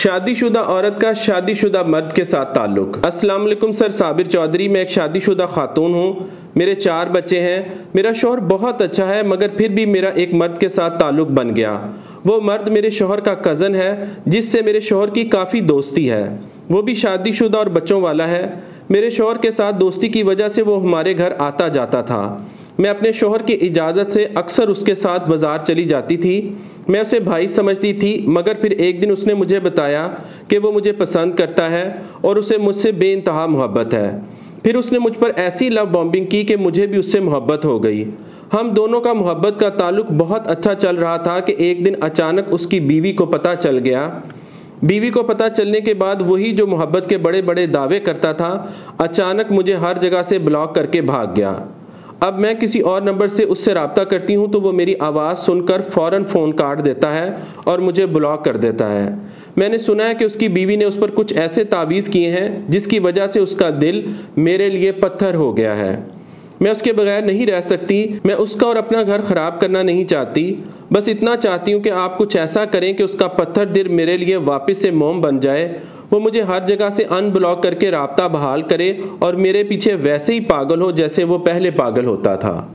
شادی شدہ عورت کا شادی شدہ مرد کے ساتھ تعلق۔ السلام علیکم سر صابر چودھری، میں ایک شادی شدہ خاتون ہوں، میرے 4 بچے ہیں، میرا شوہر بہت اچھا ہے مگر پھر بھی میرا ایک مرد کے ساتھ تعلق بن گیا۔ وہ مرد میرے شوہر کا کزن ہے جس سے میرے شوہر کی کافی دوستی ہے، وہ بھی شادی شدہ اور بچوں والا ہے۔ میرے شوہر کے ساتھ دوستی کی وجہ سے وہ ہمارے گھر آتا جاتا تھا، میں اپنے شوہر کی اجازت سے اکثر اس کے ساتھ بازار چلی جاتی تھی۔ میں اسے بھائی سمجھتی تھی مگر پھر ایک دن اس نے مجھے بتایا کہ وہ مجھے پسند کرتا ہے اور اسے مجھ سے بے انتہا محبت ہے۔ پھر اس نے مجھ پر ایسی لو بومبنگ کی کہ مجھے بھی اس سے محبت ہو گئی۔ ہم دونوں کا محبت کا تعلق بہت اچھا چل رہا تھا کہ ایک دن اچانک اس کی بیوی کو پتہ چل گیا۔ بیوی کو پتہ چلنے کے بعد وہی جو محبت کے بڑے بڑے دعوے کرتا تھا اچانک مجھے ہر جگہ سے بلاک کر کے بھاگ گیا۔ اب میں کسی اور نمبر سے اس سے رابطہ کرتی ہوں تو وہ میری آواز سن کر فوراً فون کاٹ دیتا ہے اور مجھے بلاک کر دیتا ہے۔ میں نے سنا ہے کہ اس کی بیوی نے اس پر کچھ ایسے تعویذ کیے ہیں جس کی وجہ سے اس کا دل میرے لیے پتھر ہو گیا ہے۔ میں اس کے بغیر نہیں رہ سکتی، میں اس کا اور اپنا گھر خراب کرنا نہیں چاہتی، بس اتنا چاہتی ہوں کہ آپ کچھ ایسا کریں کہ اس کا پتھر دل میرے لیے واپس سے موم بن جائے، وہ مجھے ہر جگہ سے ان بلاک کر کے رابطہ بحال کرے اور میرے پیچھے ویسے ہی پاگل ہو جیسے وہ پہلے پاگل ہوتا تھا۔